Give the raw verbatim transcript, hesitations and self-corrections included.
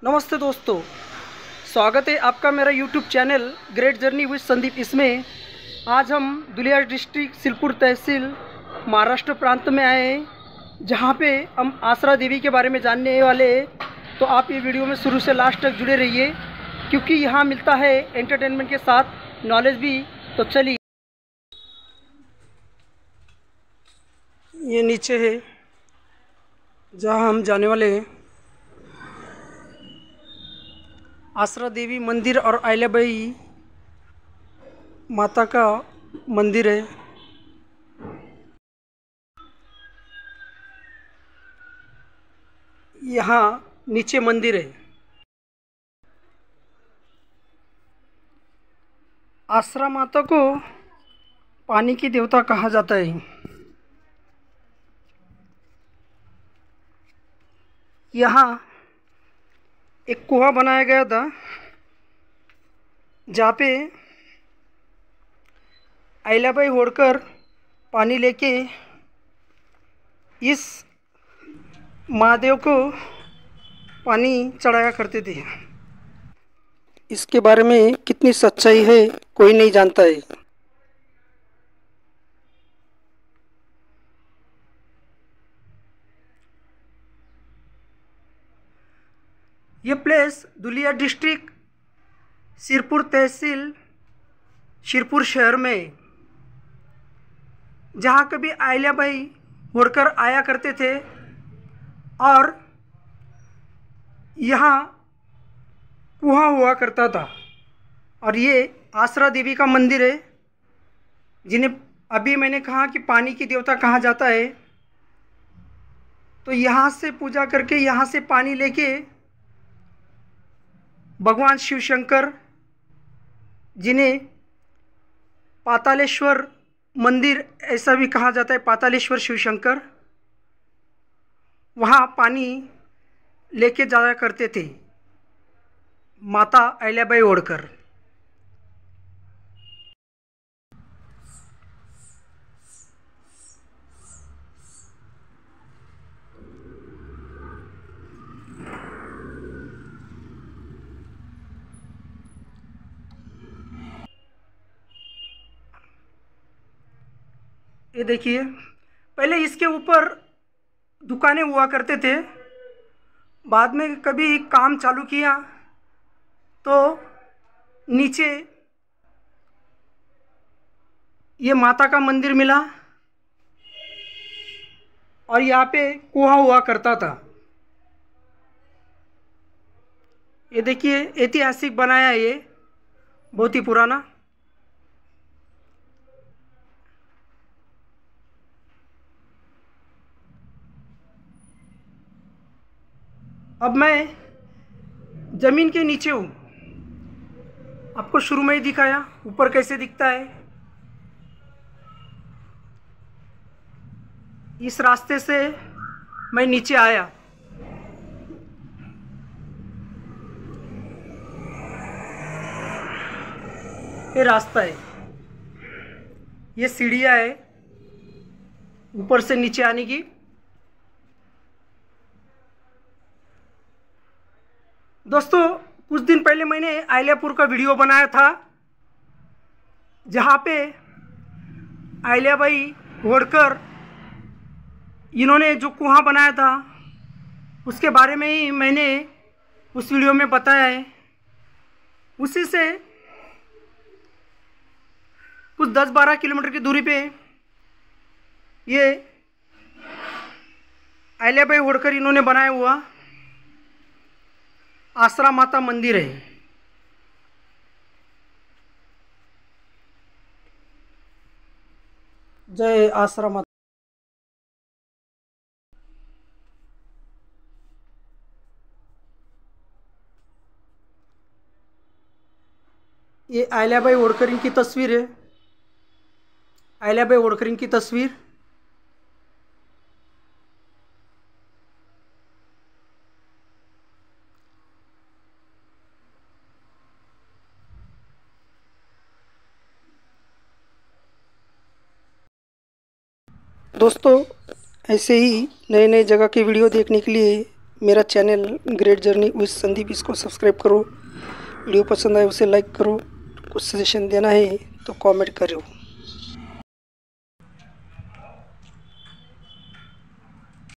नमस्ते दोस्तों, स्वागत है आपका मेरा YouTube channel great journey with Sandeep. इसमें आज हम धुलिया डिस्ट्रिक्ट सिरपुर तहसील महाराष्ट्र प्रांत में आए हैं, जहाँ पे हम आसरा देवी के बारे में जानने वाले हैं। तो आप ये वीडियो में शुरू से लास्ट तक जुड़े रहिए, क्योंकि यहाँ मिलता है एंटरटेनमेंट के साथ नॉलेज भी। तो चलिए, ये नीचे है जहाँ हम जाने वाले हैं। आसरा देवी मंदिर और अहिल्याबाई माता का मंदिर है। यहाँ नीचे मंदिर है। आसरा माता को पानी की देवता कहा जाता है। यहाँ एक कुआं बनाया गया था, जहाँ पे अहिल्याबाई होड़कर पानी लेके इस महादेव को पानी चढ़ाया करते थे। इसके बारे में कितनी सच्चाई है कोई नहीं जानता है। ये प्लेस धुलिया डिस्ट्रिक्ट सिरपुर तहसील सिरपुर शहर में, जहाँ कभी अहिल्याबाई होड़कर आया करते थे। और यहाँ कुआं हुआ करता था। और ये आसरा देवी का मंदिर है, जिन्हें अभी मैंने कहा कि पानी की देवता कहा जाता है। तो यहाँ से पूजा करके, यहाँ से पानी लेके भगवान शिव शंकर, जिन्हें पातालेश्वर मंदिर ऐसा भी कहा जाता है, पातालेश्वर शिव शंकर, वहाँ पानी लेके जाया करते थे माता अहिल्याबाई होड़कर। ये देखिए, पहले इसके ऊपर दुकानें हुआ करते थे। बाद में कभी काम चालू किया तो नीचे ये माता का मंदिर मिला, और यहाँ पे कुआं हुआ करता था। ये देखिए, ऐतिहासिक बनाया है ये, बहुत ही पुराना। अब मैं ज़मीन के नीचे हूँ। आपको शुरू में ही दिखाया ऊपर कैसे दिखता है। इस रास्ते से मैं नीचे आया। ये रास्ता है, ये सीढ़ियाँ है ऊपर से नीचे आने की। दोस्तों, कुछ दिन पहले मैंने अहिल्यापुर का वीडियो बनाया था, जहाँ पे अहिल्याबाई होड़कर इन्होंने जो कुआं बनाया था, उसके बारे में ही मैंने उस वीडियो में बताया है। उसी से कुछ दस बारह किलोमीटर की दूरी पे ये अहिल्याबाई होड़कर इन्होंने बनाया हुआ आसरा माता मंदिर है। जय आसरा माता। ये अहिल्याबाई होड़कर की तस्वीर है, अहिल्याबाई होड़कर की तस्वीर। दोस्तों, ऐसे ही नए नए जगह की वीडियो देखने के लिए मेरा channel great journey with Sandeep, इसको सब्सक्राइब करो। वीडियो पसंद आए उसे लाइक करो। कुछ सजेशन देना है तो कमेंट करो।